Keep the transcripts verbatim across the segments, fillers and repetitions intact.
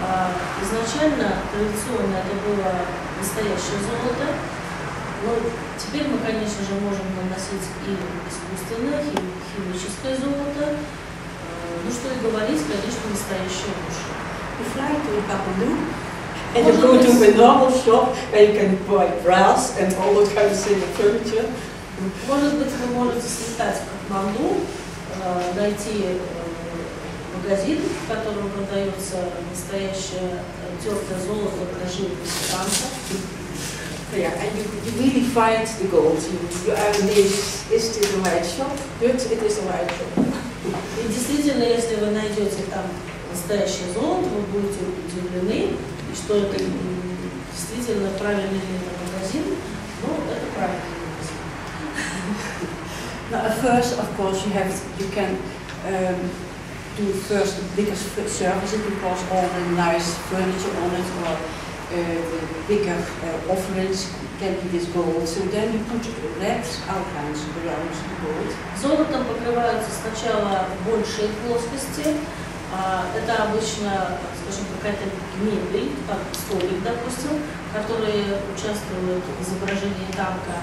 Изначально традиционно это было настоящее золото, но теперь мы, конечно же, можем наносить и искусственное, химическое золото, ну что и говорить, конечно, настоящее лучше. You fly to a Kathmandu and you go to a normal shop where you can buy brass and all those kind of things, furniture. Может быть, вы можете слетать в Катманду, найти магазин, в котором продается настоящее тертое золото для живописи танца. Yeah, and you, you really find the gold. You, you are amazed, is this the right shop? But it is the right shop. И действительно, если вы найдете там настоящее золото, вы будете удивлены, что это действительно правильный магазин, ну, это правильный магазин. Now, at first, of course, you have you can um, do first the biggest services because all the nice furniture on it or uh, the bigger uh, offerings can be this gold. So then you put red outlines around the gold. Золотом покрываются сначала большие плоскости. Это обычно, скажем, какая-то мебель, как столик, допустим, которые участвуют в изображении танка,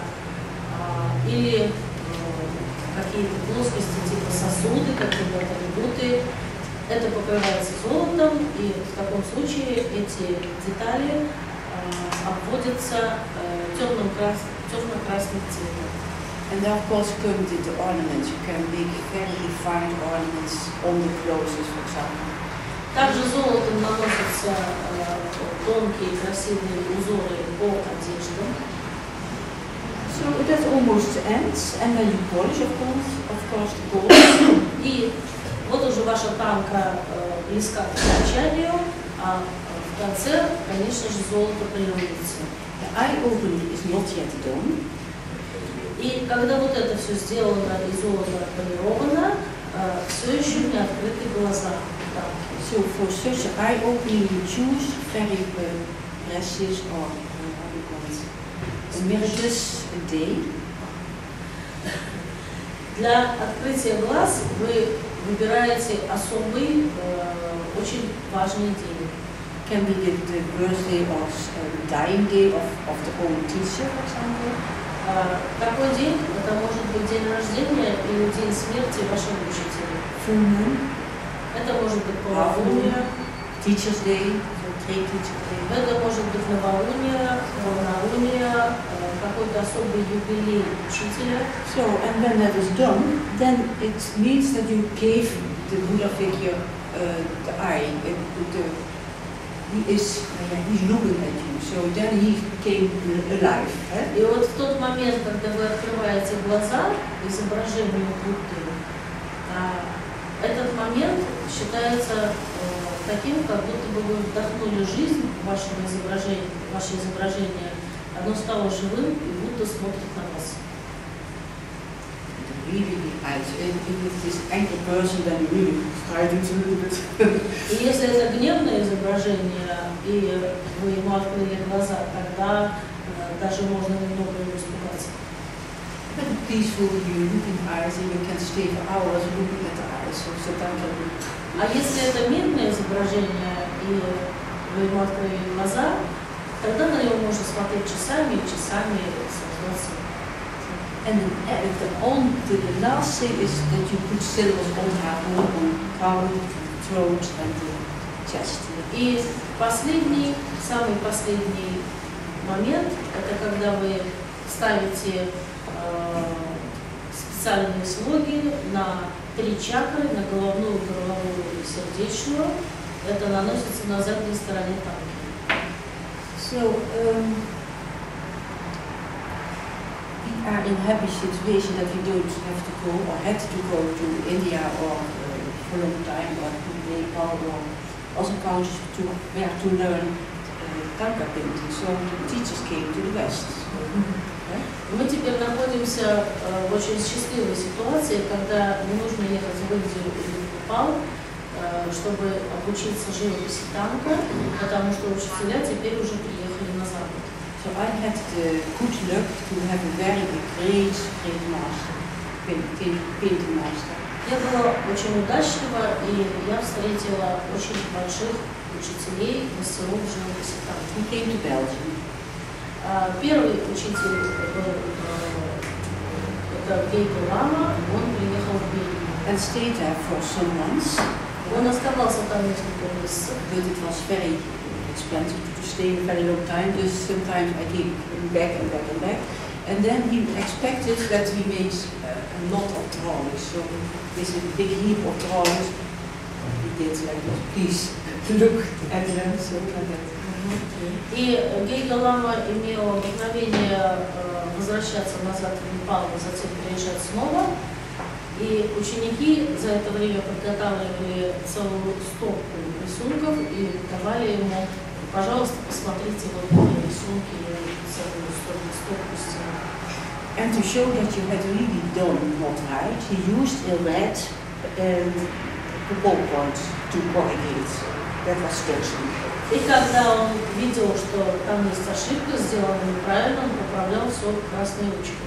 или какие-то плоскости типа сосуды, какие-то атрибуты. Это покрывается золотом, и в таком случае эти детали обводятся темным красным, темно-красным цветом. And of course come with the ornaments. You can make very refined ornaments on the clothes, for example. Также золотом наносятся тонкие красивые узоры по одеждам. So that almost ends, and then you polish, of course, of course, the gold. И вот уже ваша танка близка к окончанию, а в конце, конечно же, золото полируется. The eye opening is not yet done. И когда вот это все сделано и золото отполировано, все еще не открыты глаза. So for such an eye opening, you choose very precious or how do you call it, emeritus a day. Для открытия глаз вы выбираете особый, очень важный день. Can be the, the birthday or uh, dying day of, of the own teacher, for example. Такой день, это может быть день рождения или день смерти вашего учителя. Full moon. Это может быть полнолуние. Teacher's Day. Teacher's Day. Это может быть новолуние, полнолуние, какой-то особый юбилей учителя. So, and when that is done, then it means that you gave the Buddha figure uh, the eye. Uh, the, he is he's looking at you. So then he came alive. Eh? И вот в тот момент, когда вы открываете глаза изображению Будды, этот момент считается таким, как будто бы вы вдохнули жизнь в ваше изображение, ваше изображение, оно стало живым, и Будда смотрит на вас. Really eyes. And if it is angry person, then you really try to do it. И если это гневное изображение, и вы ему открыли глаза, тогда э, даже можно немного его испугаться. But peaceful, you look in the eyes, and you can stay for hours looking at the eyes. So sometimes you. А если это мирное изображение, и вы ему открыли глаза, тогда на него можно смотреть часами и часами создаться. And the, on, the, the last thing is that you put symbols on her on crown, throat and the chest. И последний, самый последний момент, это когда вы ставите э, специальные слоги на три чакры, на головную, горловую и сердечную. Это наносится на задней стороне танки. So, um, we are in a happy situation that we don't have to go or had to go to India or uh, for a long time or to Nepal or other countries to where to learn uh, tanka painting. So the teachers came to the West. Mm-hmm. Мы теперь находимся э, в очень счастливой ситуации, когда не нужно ехать в Индию или в Непал, э, чтобы обучиться живописи танка, потому что учителя теперь уже приехали на Запад. So I had the good luck to have a very great, great master, painting, painting master. Я была очень удачлива, и я встретила очень больших учителей, мастеров живописи там. He came to Belgium. А, первый учитель был это Гейго Лама, он приехал в Бельгию. And stayed there for some months. Он оставался там несколько месяцев. But it was very expensive to stay a very long time, just sometimes I came back and back and back. And then he expected that we made uh, a lot of drawings. So this is a big heap of drawings. He did like this. Please look at them. So like that. И Гейго Лама имел обыкновение возвращаться назад в Непал, затем приезжать снова. И ученики за это время подготавливали целую стопку рисунков и давали ему: пожалуйста, посмотрите вот эти рисунки, целую стопку стен. And to show that you had really done what right, he used a red um, ballpoint to corrigate. That was Turkson. И когда он видел, что там есть ошибка, сделана неправильно, он поправлял все красной ручкой.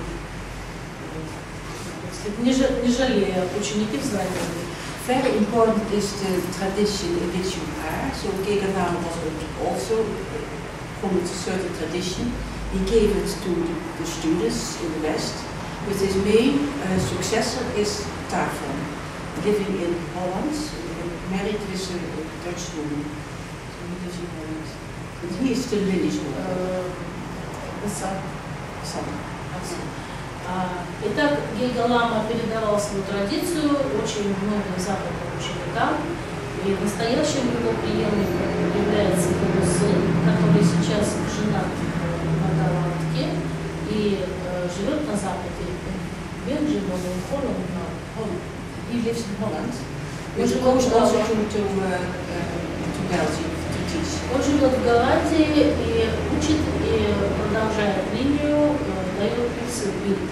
Не жалея учеников знаний. Very important is the tradition in which you are. So Geiger Lama was also from a certain tradition. He gave it to the, the students in the West. But his main uh, successor is Taafran, living in Holland, married with a Dutch woman. So he lives in Holland. But he is still Lilly's work. Son. Son. Итак, Гейго Лама передавал свою традицию очень многим западным ученикам, и настоящим его преемником является его сын, который сейчас женат на голландке и э, живет на Западе, в Бельгии, в Холланд. He lives in Holland. Он He живет goes в also to, Голландии. to, uh, uh, to Belgium to teach. Он живет в Голландии и учит, и продолжает линию, дает курсы в Бельгии.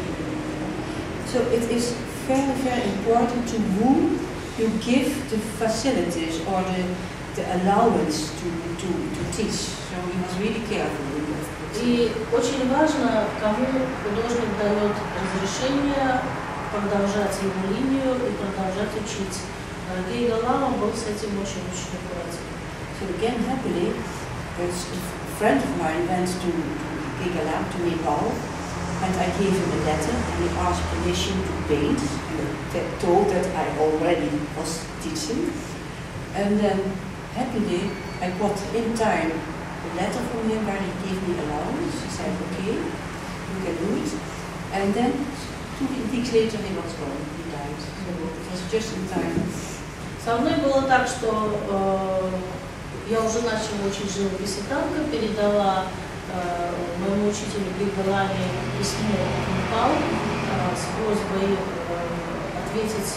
So it is very, very important to whom you give the facilities or the, the allowance to, to, to teach. So you must really careful with that. И очень важно, кому художник дает разрешение продолжать его линию и продолжать учить. Гейго Лама был с этим очень-очень аккуратен. So again, happily, a friend of mine went to Geiger Lama, to Nepal, and I gave him a letter and he asked permission to paint, and told that I already was teaching. And then happily I got in time a letter from him where he gave me allowance. He said, okay, you can do it. And then two weeks later he was gone, he died. So it was just in time. Со мной было так, что э, я уже начала учить живописи танка, передала э, моему учителю Гейго Ламе письмо в Непал э, с просьбой э, ответить,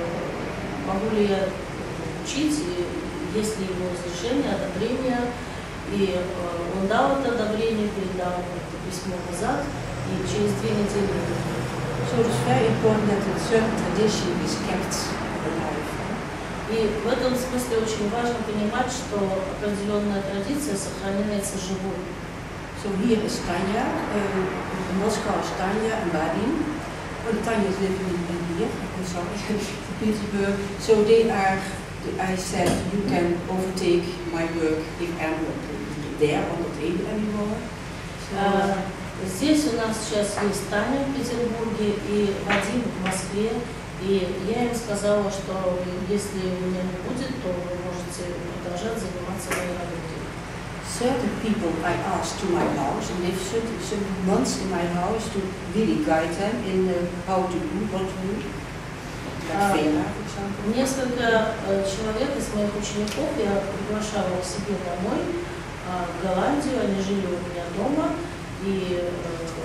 э, могу ли я учить, и есть ли его разрешение, одобрение. И э, он дал это одобрение, передал это письмо назад, и через две недели. So it's very important that a certain tradition is kept alive. И в этом смысле очень важно понимать, что определенная традиция сохраняется живой. So here is Tanya, uh, in Moscow is Tanya and Vadim. Well, Tanya is living in, in here, I'm sorry, Petersburg. So they are, I said, you can overtake my work if I'm not there on the table anymore. So, uh, Здесь у нас сейчас есть Таня в Петербурге и Вадим в Москве. И я им сказала, что если меня не будет, то вы можете продолжать заниматься моей работой. Certain people I asked to my house and live certain, certain months in my house to really guide them in uh, how to do, what to do. Like Vera, for example. Несколько э, человек из моих учеников я приглашала к себе домой, э, в Голландию, они жили у меня дома и э,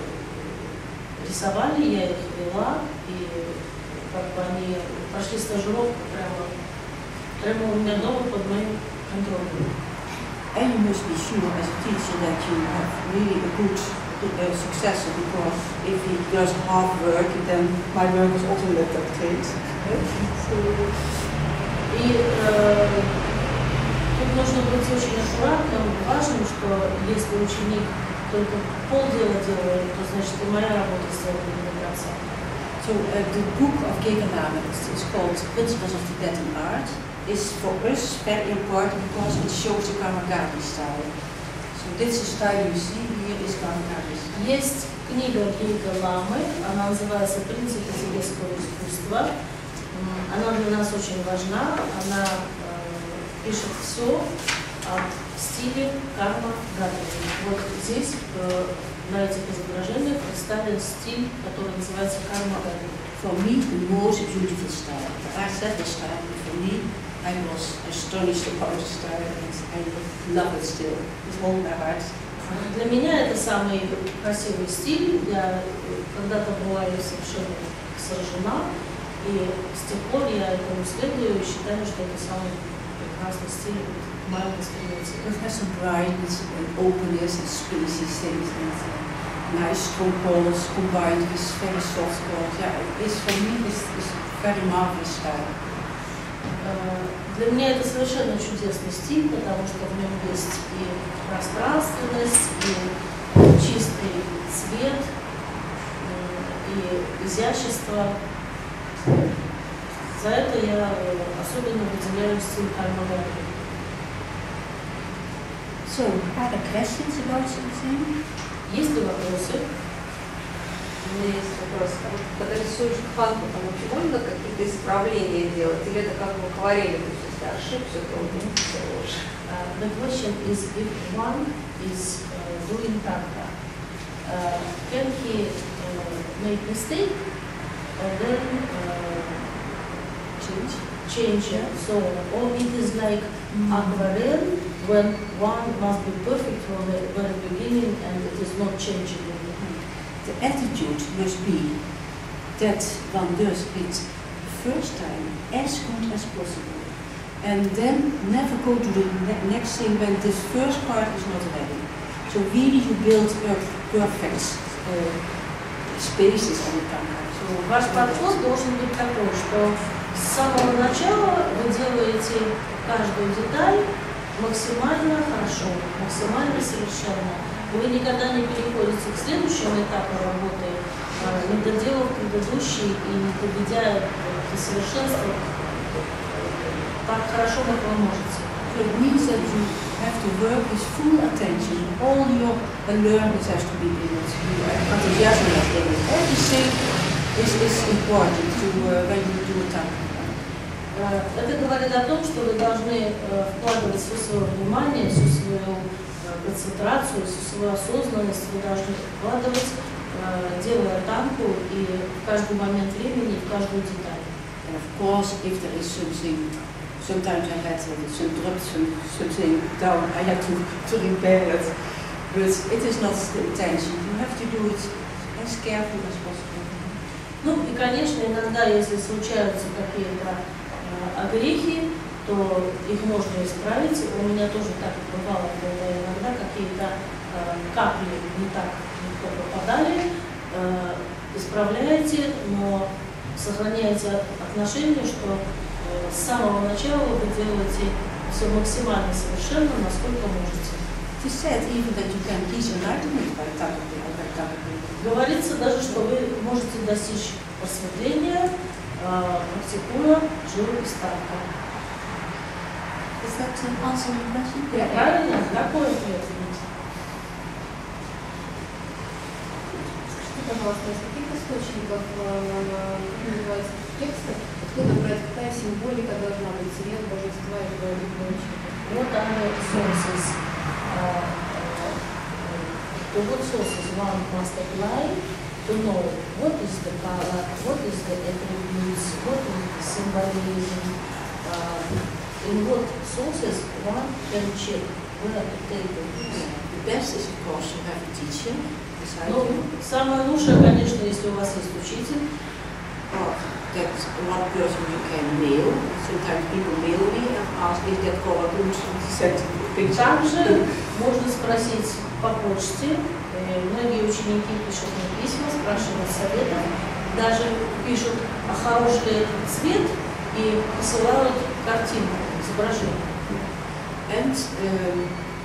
рисовали, я их вела, и как бы они прошли стажировку прямо, прямо у меня дома под моим контролем. And you must be sure as a teacher that you have really a good uh, successor, because if he does half work, then my work is also not that great. So, и э, тут нужно быть очень аккуратным, важным, что если ученик только полдела делает, то значит и моя работа сделана не до конца. So So uh, the book of Gegennamen is called Principles of Tibetan Art. Is for us very important because it shows the Kamakati style. So this is the style you see here is Kamakati style. Есть книга Гейга Ламы, она называется «Принципы тибетского искусства». Она для нас очень важна, она э, пишет все о стиле карма гаджи. Вот здесь э, на этих изображениях представлен стиль, который называется карма гаджи. For me, the most beautiful style. I said the style, but for me, I was astonished about the style and I love it still with all my heart. Для меня это самый красивый стиль. Я когда-то была ее совершенно сражена, и с тех пор я этому следую и считаю, что это самый прекрасный стиль в моем восприятии. It has some brightness and openness and spacey things and uh, nice strong colors combined with very soft colors. Yeah, it's for me it's, it's very marvelous style. Для меня это совершенно чудесный стиль, потому что в нем есть и пространственность, и чистый цвет, и изящество. За это я особенно выделяю стиль карма гаджи. So, are there questions about something? Есть ли вопросы? У меня есть вопрос. А вот когда рисуешь ханку, там вообще можно какие-то исправления делать? Или это как в акварели, то есть если ошибся, то он все лучше? Uh, the question is if one is uh, doing tantra, uh, can he uh, make mistake and then uh, change, change and so on, or it is like mm. aquarelle when one must be perfect from the very beginning and it is not changing. The attitude must be that one does it first time as good as possible, and then never go to the ne next thing when this first part is not ready. So really you build up perfect uh, spaces on the camera. So ваш подход должен быть такой, что с самого начала вы делаете каждую деталь максимально хорошо, максимально совершенно. Вы никогда не переходите к следующему этапу работы, не доделав предыдущий и не доведя до совершенства так хорошо, как вы можете. So it means that you have to work with full attention. All your alertness has to be in it. Your enthusiasm has to be in it. Everything is, is important to uh, when you do a tantra. Это говорит о том, что вы должны вкладывать все свое внимание, всю свою концентрацию, всю свою осознанность вы должны вкладывать, делая танку и в каждый момент времени, и в каждую деталь. And of course, if there is something, sometimes I had to interrupt some, something down, I had to, to repair it. But it is not the intention. You have to do it as carefully as possible. Ну и, конечно, иногда, если случаются какие-то огрехи, то их можно исправить. У меня тоже так бывало, когда иногда какие-то э, капли не так легко попадали. Э, исправляете, но сохраняете отношение, что э, с самого начала вы делаете все максимально совершенно, насколько можете. It is said even that you can reach enlightenment by tantra. Говорится даже, что вы можете достичь просветления, практикуя живопись танка. Is that an answer to your question? Yeah. Правильно? Какой ответ? Скажите, пожалуйста, из каких источников называется тексты, откуда брать, какая символика должна быть, цвет, божества и прочее? What are the sources? Uh, uh, to what sources one must apply to know what is the color, what is the attributes, what is the symbolism, uh, in what sources one can check where to take it. The best is of course to have a teacher beside Ну, you. самое лучшее, конечно, если у вас есть учитель. Or that one person you can mail. Sometimes people mail me and ask if that color looks sent picture. Также можно спросить по почте. Многие ученики пишут мне письма, спрашивают советов, даже пишут, а хороший ли этот цвет, и посылают картинку, изображение. And um,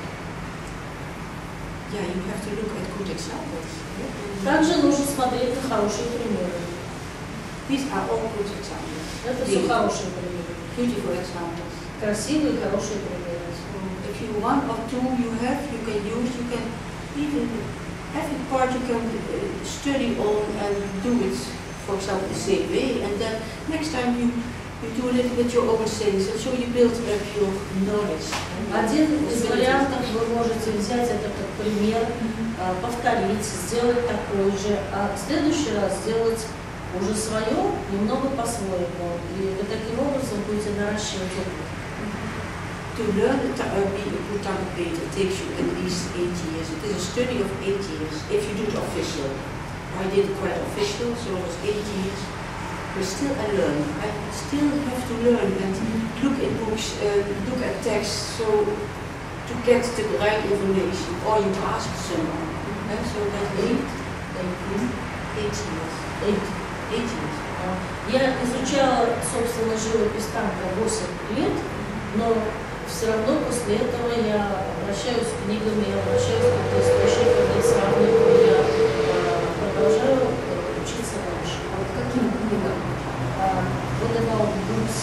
yeah, you have to look at good examples. Также нужно смотреть на хорошие примеры. These are all good examples. Это все хорошие примеры. Beautiful examples. Красивые, хорошие примеры. If you one or two you have, you can use, you can even every part you can uh, study on and do it, for example, the same way, and then next time you you do a little bit your own things, and so you build up your knowledge. Один из вариантов вы можете взять это как пример, повторить, сделать такой же, а в следующий раз сделать уже свое, немного по-своему. И вы таким образом будете наращивать опыт. To learn the uh, be a good tango painter takes you at least eight years. It is a study of eight years if you do it official. I did it quite official, so it was eight years. But still I learn. I still have to learn and look in books, uh, look at texts, so to get the right information. Or you ask someone. Uh, so that eight, eighteen, eight years. Eight, eight years. Я изучала, собственно, живопись танго восемь лет, но все равно после этого я обращаюсь к книгам, я обращаюсь к источникам, я сравниваю, я продолжаю учиться дальше. А вот каким книгам? Вот about books,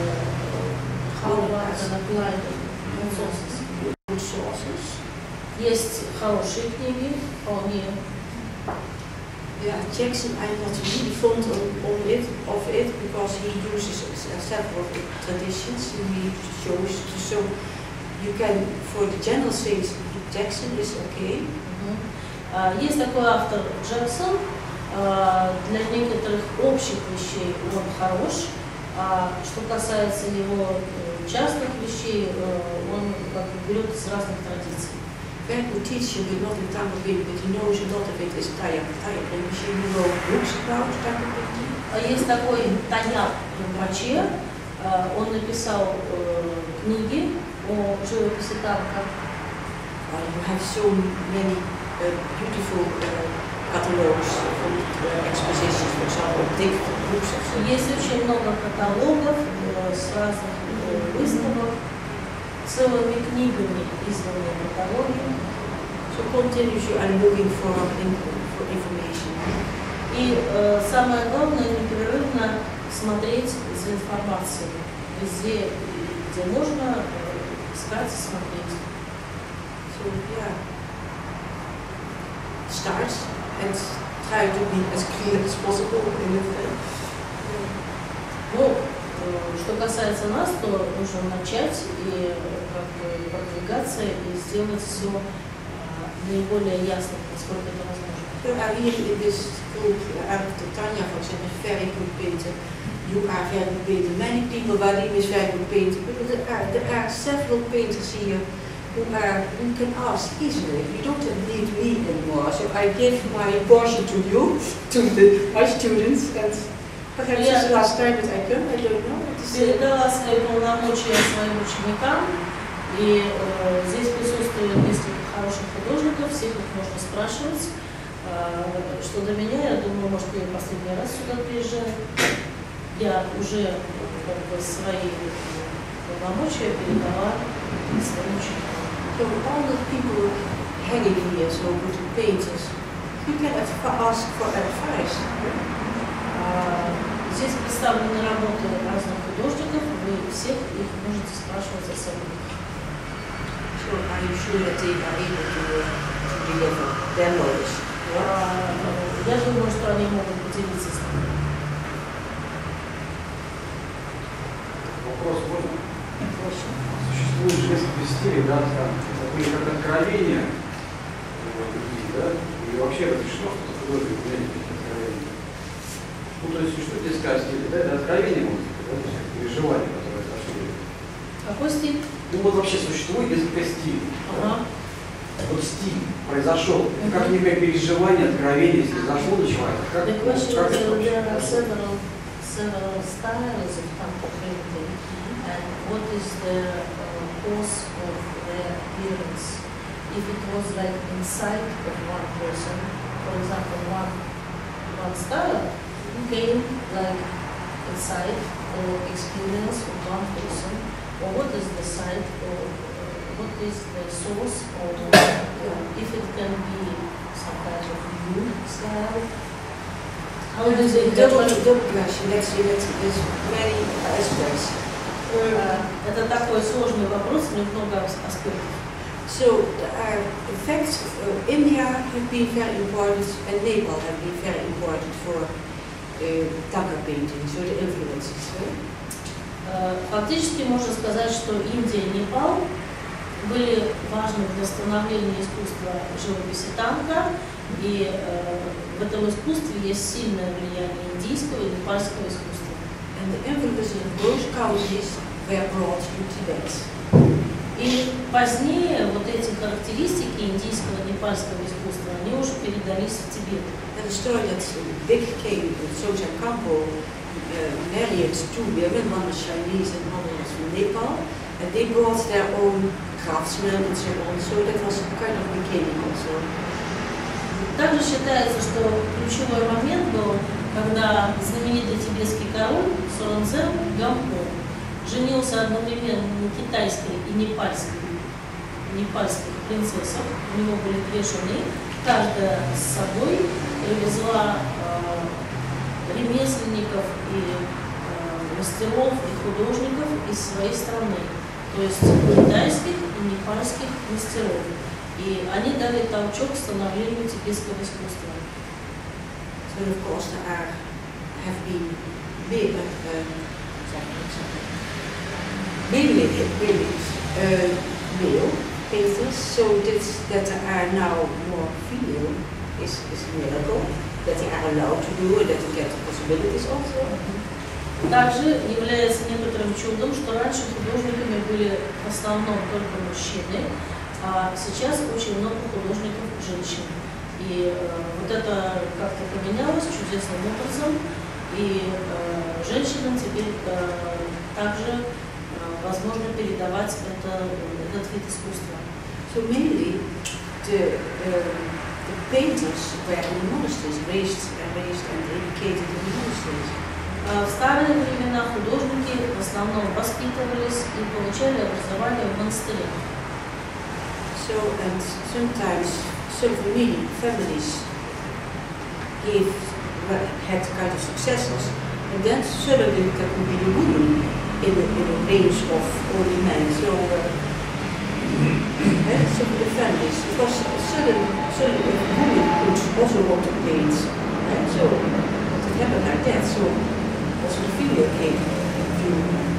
how to apply the sources. Есть хорошие книги, вполне. Yeah, Jackson, I'm not really fond on, on it, of it because he uses uh, several traditions and he shows, so you can, for the general things, Jackson is okay. Uh-huh. Есть такой автор Джексон, uh, для некоторых общих вещей он хорош, а что касается его частных вещей, uh, он как бы берет из разных традиций. Very good teacher, but not in tango painting, but he knows a lot of it is Taya Taya machine. He wrote books about tango painting. Есть такой Таня Римбаче, он написал книги о живописи танго. You have so many uh, beautiful uh, catalogs from uh, expositions, for example, big books. Есть очень много каталогов с разных выставок, целыми книгами изданные каталоги. So continuously I'm looking for, for information. И э, самое главное, непрерывно смотреть за информацией. Везде, где можно, искать и смотреть. So yeah, start and try to be as clear as possible in it. Ну, что касается нас, то нужно начать и как бы продвигаться и сделать все наиболее ясным, насколько это возможно. You are here in this group, after Tanya, for example, is very good painter. You are very good painter. Many people, Vadim is very good painter. But there are, there are several painters here who are who can ask easily. You don't need me anymore. So I give my portion to you, to the, my students, and perhaps Yeah. it's the last time that I come. I don't know. Передала свои полномочия своим ученикам, и э, здесь присутствует несколько хороших художников, всех их можно спрашивать. Э, что до меня, я думаю, может, я последний раз сюда приезжаю. Я уже как бы, свои полномочия передала своим ученикам. So all the people hanging here, so good painters, you can ask for advice. Здесь представлены работы разных художников, вы всех их можете спрашивать о советах. So I'm sure that they are able to, to deliver their knowledge. Я думаю, что они могут поделиться с нами. Вопрос можно? Существует же несколько стилей, да, там, такие как откровения, другие, да, и вообще разрешено, что художник имеет такие откровения. Ну, то есть существует несколько стилей, да, это откровение может быть, да, то есть переживания, которые прошли. Какой стиль? Ну, вот вообще существует несколько стилей. Ага. Вот стиль произошел, uh-huh. как некое переживание, откровение, если зашло до человека, как, The question как is, это there are вообще? several, several styles of tango painting, and what is the uh, cause of their appearance? If it was like inside of one person, for example, one, one style came like inside or experience of one person, or what is the side, or uh, what is the source, or uh, if it can be some kind of new style. How do they Double, judge? double question. Let's see, let's, there's many aspects. Э, Это такой сложный вопрос, у него много аспектов. So, uh, in fact, uh, India have been very important and Nepal have been very important for uh, Dhaka painting, so the influences. Right? Э, Фактически можно сказать, что Индия и Непал были важны для становления искусства живописи танка, и э, в этом искусстве есть сильное влияние индийского и непальского искусства. And the influences of those countries were brought to Tibet. И позднее вот эти характеристики индийского и непальского искусства, они уже передались в Тибет. And the story that the big king, Soja Kampo, uh, married two women, one was Chinese and one was from Nepal, and they brought their own craftsmen and so on, so that was kind of beginning also. Также считается, что ключевой момент был, когда знаменитый тибетский король Соронзен Гампо женился одновременно на китайской и непальской, непальских принцессах. У него были две жены, каждая с собой привезла э, ремесленников и э, мастеров и художников из своей страны, то есть китайских и непальских мастеров. И они дали толчок становлению тибетского искусства. So of course there are, have been many, uh, mainly, mainly uh, male painters, so this, that there are now more female is, is a miracle, that they are allowed to do and that they get the possibilities also. Также является некоторым чудом, что раньше художниками были в основном только мужчины, а сейчас очень много художников женщин. И э, вот это как-то поменялось чудесным образом, и э, женщинам теперь э, также э, возможно передавать это, этот вид искусства. So mainly the, uh, the painters were in the monasteries, raised, raised and educated in the monasteries. В старые времена художники в основном воспитывались и получали образование в монастырях. So, and sometimes some family, families gave, well, had kind of successors, and then suddenly there would be a woman in the, in the range of only men. So, uh, and some of the families, it was suddenly, suddenly a woman could also want to paint. And so, it happened like that. So, also the female came to.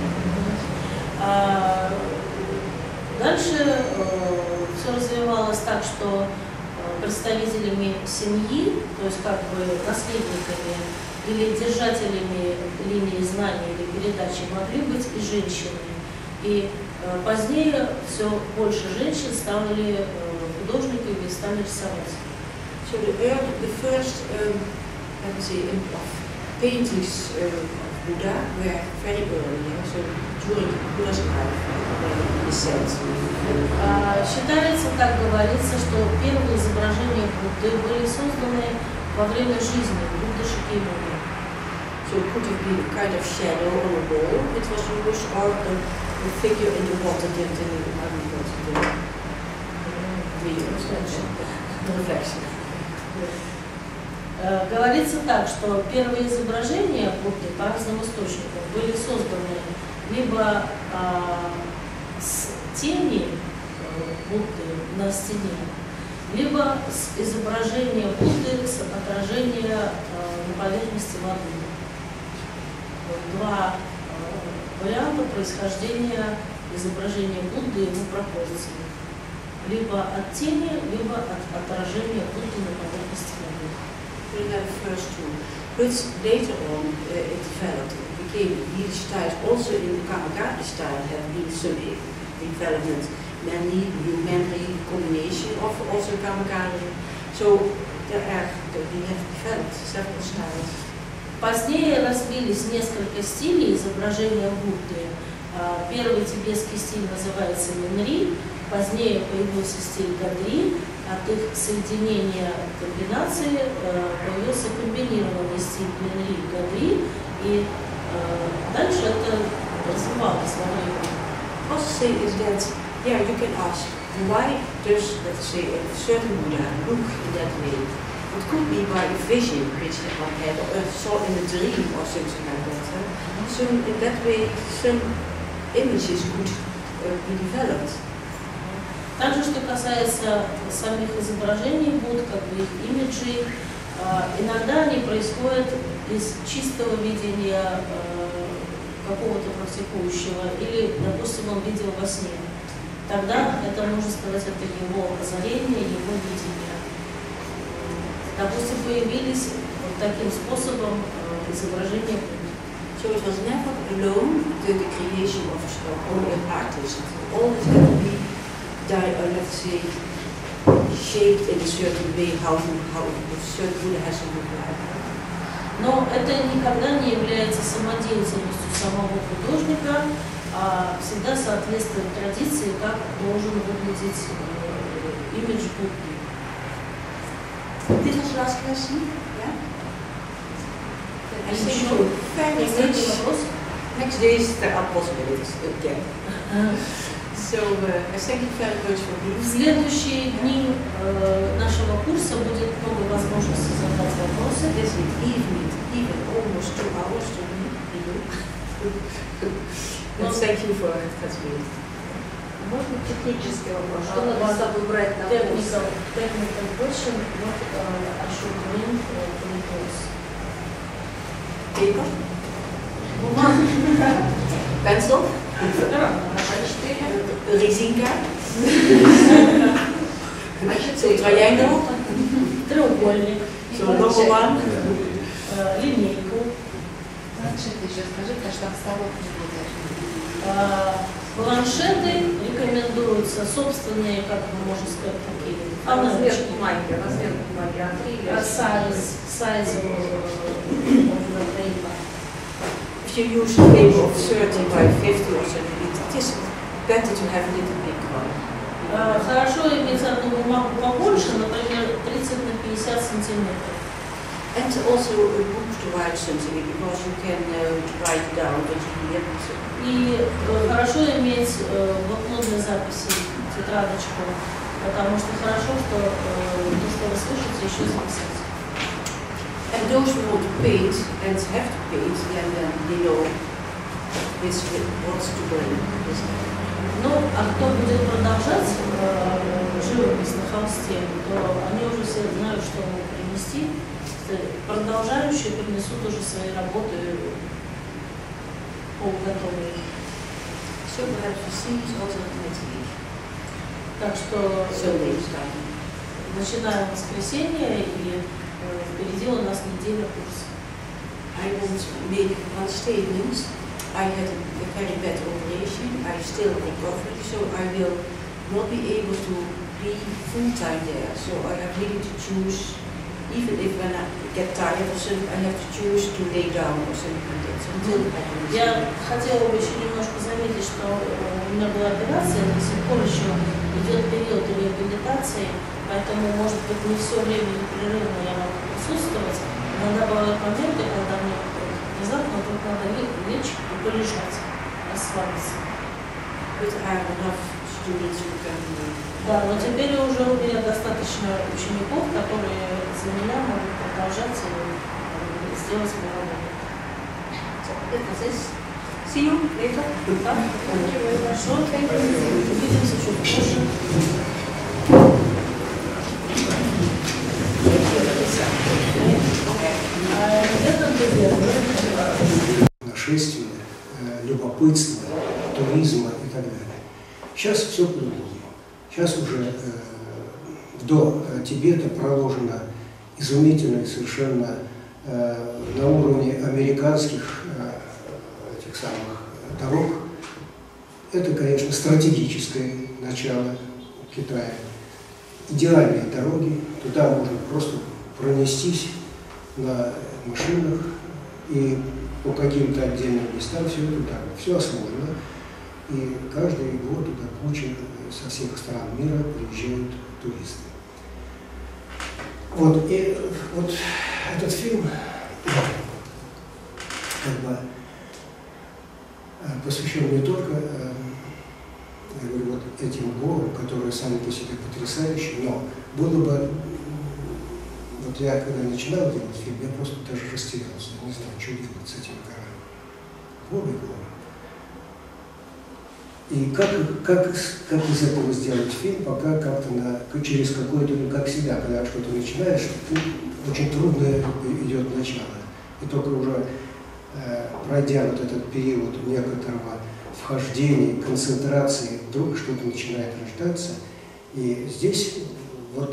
Uh, Дальше все развивалось так, что представителями семьи, то есть как бы наследниками или держателями линии знаний или передачи могли быть и женщины. И позднее все больше женщин стали художниками и стали рисовать. So the, early, the first, um, let me say, of paintings uh, of Buddha were very early, so during Buddha's life, he said. Считается, так говорится, что первые изображения Будды были созданы во время жизни Будды Шакьямуни. So it could have been a kind of shadow on a wall, it was used, or a, a figure in the water, the, the, the, the reflection. Говорится так, что первые изображения Будды по разным источникам были созданы либо а, с тени Будды на стене, либо с изображения Будды с отражения а, на поверхности воды. Два а, варианта происхождения изображения Будды и его пропорции. Либо от тени, либо от отражения Будды на поверхности воды. The first two, but later on uh, it developed, it became these styles, also in the Kamagari style have been some development, mainly new memory combination of also Kamagari. So there are, we have developed several styles. Позднее развились несколько стилей изображения Будды. Первый тибетский стиль называется Минри, позднее появился стиль Гадри, от их соединения комбинации появился комбинированный стиль Минри и Гадри, и дальше это развивалось во времени. What to say is that, yeah, you can ask, why does, let's say, a certain Buddha look in that way? It could be by a vision which one had, or saw in a dream or something like that. Huh? So in that way, some images could uh, be developed. Также, что касается самих изображений, будут как бы их имиджи, иногда они происходят из чистого видения какого-то практикующего, или, допустим, он видел во сне. Тогда это, можно сказать, это его озарение, его видение. Допустим, появились вот таким способом изображения. So it was never alone the, the creation of only an artist. It always had to be, uh, let's say, shaped in a certain way, how to, how certain Buddha has to look like. Но это никогда не является самодеятельностью самого художника, а всегда соответствует традиции, как должен выглядеть э, имидж Будды. This is last question, yeah? I Еще think so. Very much. Next days there are possibilities again. So uh, I thank you very much for being В следующие дни э, нашего курса будет много возможностей задать вопросы. This evening, even almost two hours to me. And thank you for it, that's me. Можно технический вопрос? Что надо с собой брать на курс? Technical, technical question, what uh, I should bring uh, to the course? Paper? Pencil? Резинка? So triangle? Треугольник. So number one? Uh, линейку. Планшет еще скажи, потому что там столов не будет. Uh, планшеты рекомендуются собственные, как бы можно сказать, такие Размер фонарики. бумаги, размер бумаги, а три или Size, size of the paper. If you use a paper of thirty by fifty or something, it is better to have a little big one. Uh, хорошо иметь одну бумагу побольше, например, тридцать на пятьдесят сантиметров. And also a book to write something in, because you can uh, write down what you hear. И э, хорошо иметь э, блокнотные записи, тетрадочку, потому что хорошо, что э, то, что вы слышите, еще записать. And those who want to paint and have to paint, then, then they know which, what's to bring. Ну, а кто будет продолжать э, живопись на холсте, то они уже все знают, что принести. Продолжающие принесут уже свои работы полуготовые. So perhaps you see it also next week. Так что Sunday starting. начинаем воскресенье, и э, впереди у нас неделя курса. I want to make one statement. I had a very bad operation. I still recovered, so I will not be able to be full-time there. So I have really to choose, even if when I get tired or something, I have to choose to lay down or something like that. So until I can Я хотела бы еще немножко заметить, что у меня была операция, до сих пор еще идет период реабилитации, поэтому, может быть, не все время непрерывно я могу присутствовать. Иногда бывают моменты, когда мне внезапно вдруг надо лечь и полежать, расслабиться. But I have enough students who can do. Да, но теперь уже у меня достаточно учеников, которые за меня могут продолжать и сделать мою работу. So that was it. See you later. Да? Хорошо, увидимся чуть позже. Нашествия, любопытства, туризма и так далее. Сейчас все по-другому. Сейчас уже э, до Тибета проложено изумительно и совершенно э, на уровне американских э, этих самых дорог. Это, конечно, стратегическое начало Китая. Идеальные дороги, туда можно просто пронестись на машинах и по каким-то отдельным местам все это так, все освоено. И каждый год туда куча со всех стран мира приезжают туристы. Вот, и вот этот фильм как бы посвящен не только, я говорю, вот этим горам, которые сами по себе потрясающие, но было бы Вот я когда начинал делать фильм, я просто даже растерялся, я не знаю, что делать с этими горами. Горы, горы. И как, как, как из этого сделать фильм, пока как-то на, через какое-то, ну, как всегда, когда что-то начинаешь, очень трудно идет начало. И только уже э, пройдя вот этот период некоторого вхождения, концентрации, вдруг что-то начинает рождаться. И здесь вот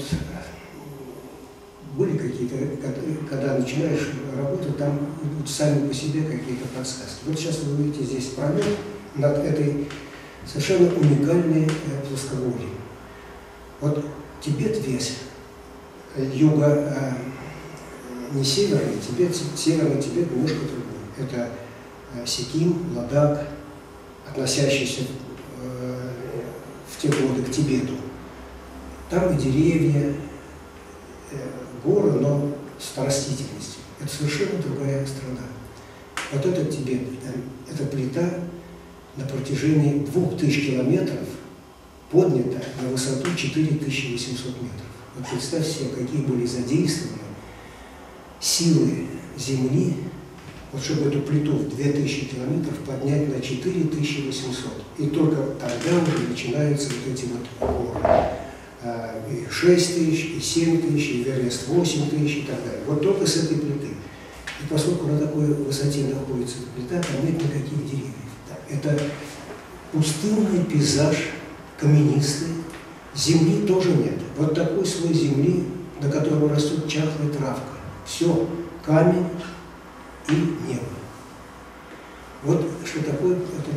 были какие-то, когда начинаешь работать, там идут сами по себе какие-то подсказки. Вот сейчас вы видите здесь пролет над этой совершенно уникальной плоскогорье. Вот Тибет весь, юго, э, не северный Тибет, северный Тибет немножко другой. Это э, Сиким, Ладак, относящийся э, в те годы к Тибету. Там и деревья, э, горы, но с растительностью. Это совершенно другая страна. Вот этот Тибет, э, это плита на протяжении двух тысяч километров поднята на высоту четыре тысячи восемьсот метров. Вот представьте себе, какие были задействованы силы Земли, вот чтобы эту плиту в две тысячи километров поднять на четыре тысячи восемьсот. И только тогда уже начинаются вот эти вот горы. И шесть тысяч, и семь тысяч, и Эверест восемь тысяч и так далее. Вот только с этой плиты. И поскольку на такой высоте находится эта плита, там нет никаких деревьев. Это пустынный пейзаж, каменистый, земли тоже нет. Вот такой слой земли, на котором растет чахлая травка. Все, камень и небо. Вот что такое вот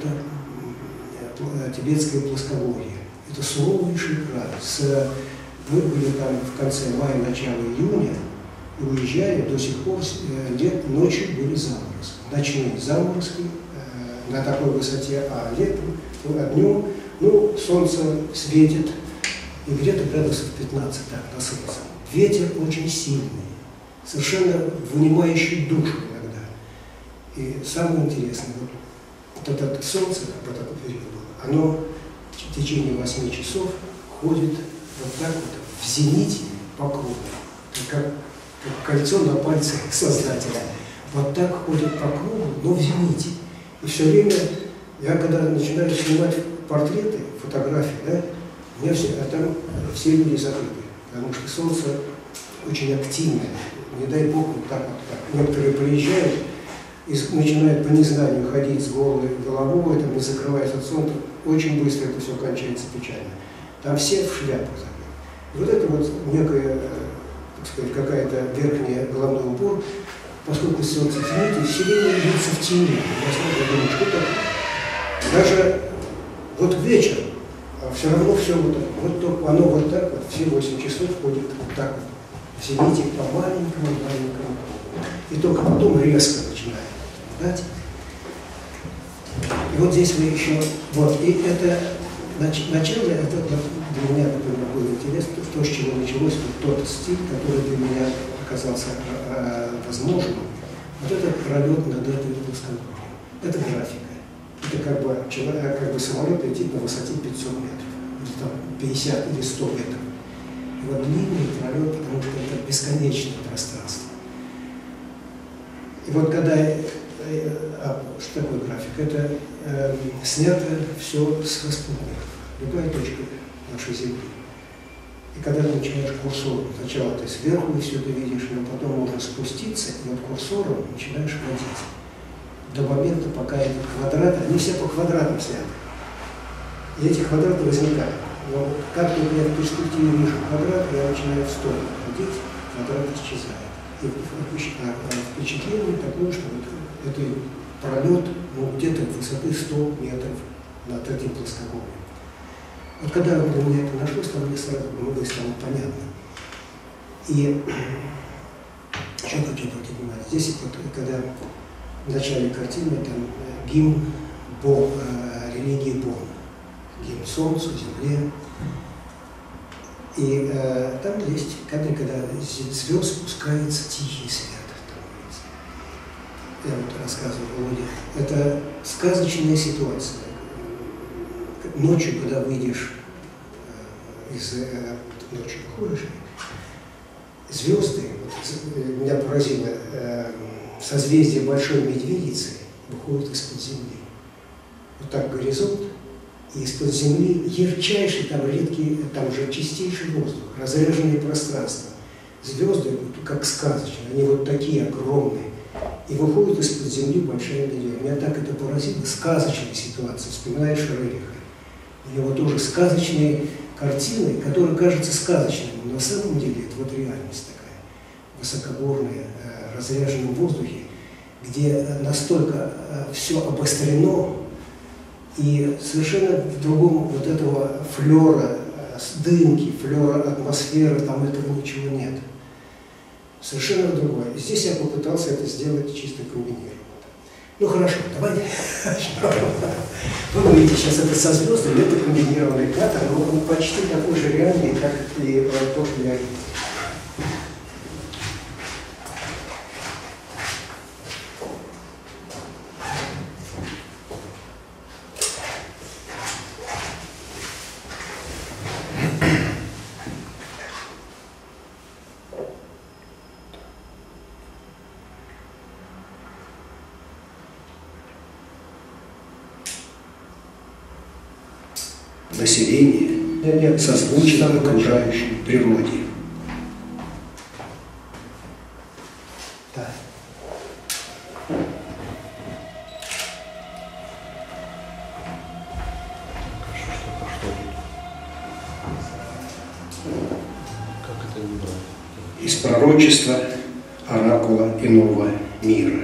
это тибетское плоскогорье. Это суровейший край. С, мы были там в конце мая, начало июня, и уезжали, до сих пор лет, ночью были заморозки. Ночные заморозки э, на такой высоте, а летом, днем, ну, солнце светит, и где-то градусов пятнадцать так, на солнце. Ветер очень сильный, совершенно вынимающий душу иногда. И самое интересное, вот, вот это солнце, как бы такой период было, оно в течение восьми часов ходит вот так вот в зените по кругу, как, как кольцо на пальце создателя. Вот так ходит по кругу, но в зените. И все время, я когда начинаю снимать портреты, фотографии, да, у меня все, а там все люди закрыты, потому что солнце очень активное. Не дай бог, вот так вот так. Некоторые приезжают и начинают по незнанию ходить с голой головой, там, не закрываясь от солнца. Очень быстро это все кончается печально. Там все в шляпах закрыты. Вот это вот некая, так сказать, какая-то верхняя головной убор, поскольку солнце тянет, и все время лица в тени. Я смотрю, думаю, что такое? Даже вот вечер, а все равно все вот так. Вот только оно вот так вот, все восемь часов ходит вот так вот. В зените по маленькому, маленькому. И только потом резко начинает дать. И вот здесь вы еще, вот, и это начало, это для меня, например, было интересно, то, с чего началось, вот тот стиль, который для меня оказался э, возможным, вот этот пролет над этой плоскогорьем. Это графика. Это как бы, человек, как бы самолет летит на высоте пятьсот метров, или там пятьдесят или сто метров. И вот длинный пролет, потому что это бесконечное пространство. И вот когда, а, что такое график? Это э, снято все с спутников, любая точка нашей Земли. И когда ты начинаешь курсором, сначала ты сверху все это видишь, но потом можно спуститься, и вот курсором начинаешь водить. До момента, пока этот квадрат, они все по квадратам сняты. И эти квадраты возникают. Но как только я в перспективе вижу квадрат, я начинаю в сторону ходить, квадрат исчезает. И впечатление такое, что вот это пролет, ну, где-то высоты сто метров над этим плоскогорьем. Вот когда для меня это нашлось, там мне сразу многое стало понятно. И еще хочу обратить внимание, здесь вот когда в начале картины там гимн Бог, религии Бога. Гимн Солнцу, Земле. И э, там есть кадры, когда звезд спускается тихий свет. Я вот рассказывал Володе. Это сказочная ситуация. Ночью, когда выйдешь, э, из, э, ночью выходишь, звезды, вот, меня поразило, э, созвездие Большой Медведицы выходит из-под земли. Вот так горизонт, и из-под земли ярчайший, там редкий, там же чистейший воздух, разреженное пространство. Звезды, как сказочные, они вот такие огромные. И выходит из-под земли Большая Медведица. Меня так это поразило, сказочная ситуация. Вспоминаешь Рериха. У него тоже сказочные картины, которые кажутся сказочными, но на самом деле это вот реальность такая, высокогорная, э, разряженном воздухе, где настолько э, все обострено, и совершенно в другом вот этого флера, э, дымки, флера атмосферы, там этого ничего нет. Совершенно другое. И здесь я попытался это сделать чисто комбинированно. Ну хорошо, давайте. Вы видите, сейчас это со звездами, это комбинированный кадр, но он почти такой же реальный, как и то, что я видел. Население созвучно окружающей природе. Да. Из пророчества оракула иного мира.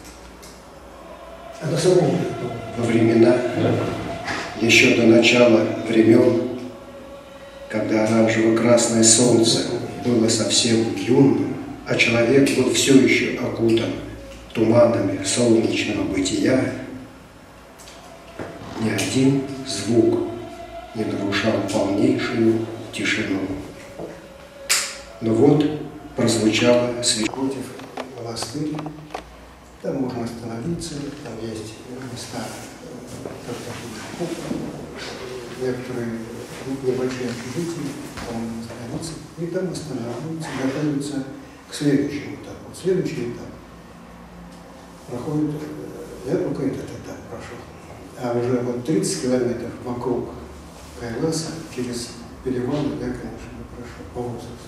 Во времена, еще до начала времен, когда оранжево-красное солнце было совсем юным, а человек был все еще окутан туманами солнечного бытия, ни один звук не нарушал полнейшую тишину. Но вот прозвучало свечение против монастыря. Там можно остановиться, там есть места, некоторые небольшие общежития, там можно остановиться, и там останавливаются, готовятся к следующему этапу. Следующий этап проходит, я только этот этап прошел, а уже вот тридцать километров вокруг Кайласа через перевалы я, конечно, прошел по возрасту.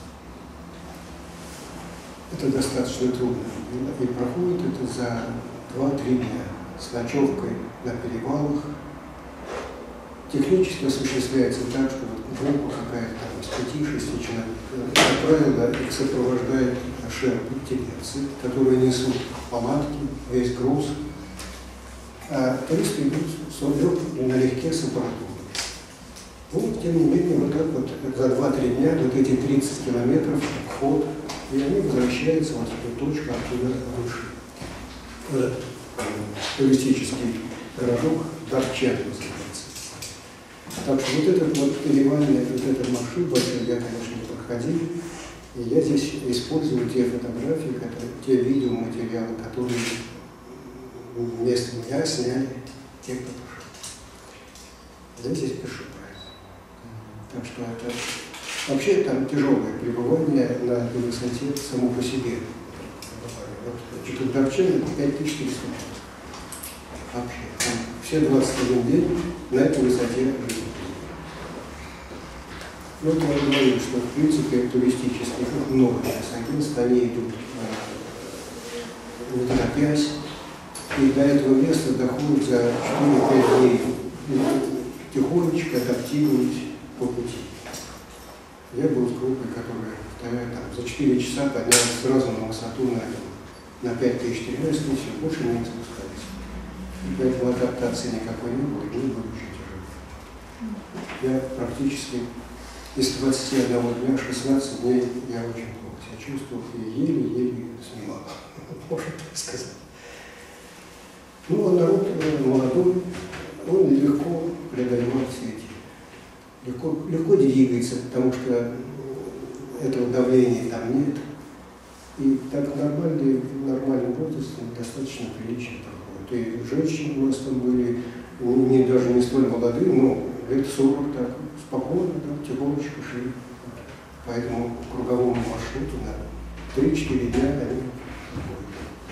Это достаточно трудно, и проходит это за два-три дня с ночевкой на перевалах. Технически осуществляется так, что вот группа какая-то там из пяти-шести человек, как правило, их сопровождает шерпы-тибетцы, которые несут палатки, весь груз, а туристы идут налегке с аппаратурой. Ну, тем не менее, вот так вот за два-три дня, вот эти тридцать километров вход, и они возвращаются вот в эту точку, откуда вышли. Вот этот туристический городок Дарчат называется. Так что вот этот вот перевальный, вот этот маршрут большой я, конечно, не проходил. И я здесь использую те фотографии, которые, те видеоматериалы, которые вместо меня сняли те, кто пошел. Я здесь пишу про это. Так что это вообще там тяжелое пребывание на этой высоте само по себе. Вот, в Дарчане пять тысяч четыреста метров. Вообще. Там все двадцать один день на этой высоте живут. Ну, вот я говорю, что в принципе туристических много сейчас агентств, они идут не торопясь, и до этого места доходят за четыре-пять дней, тихонечко адаптируясь по пути. Я был с группой, которая вторая, там, за четыре часа поднялась сразу на высоту на, на пять тысяч четыреста, и все, больше мы не спускались. Поэтому адаптации никакой не было, и мне было очень тяжело. Я практически из двадцати одного дня, шестнадцать дней я очень плохо себя чувствовал и еле-еле снимал, можно так сказать. Ну, а народ молодой, он легко преодолевает все эти, легко, легко двигается, потому что этого давления там нет. И так нормальный, нормальным возрастом достаточно прилично проходит. И женщины у нас там были, не, даже не столь молодые, но лет сорок так, спокойно, да, тихонечко шли. по этому круговому маршруту на три-четыре дня они ходят.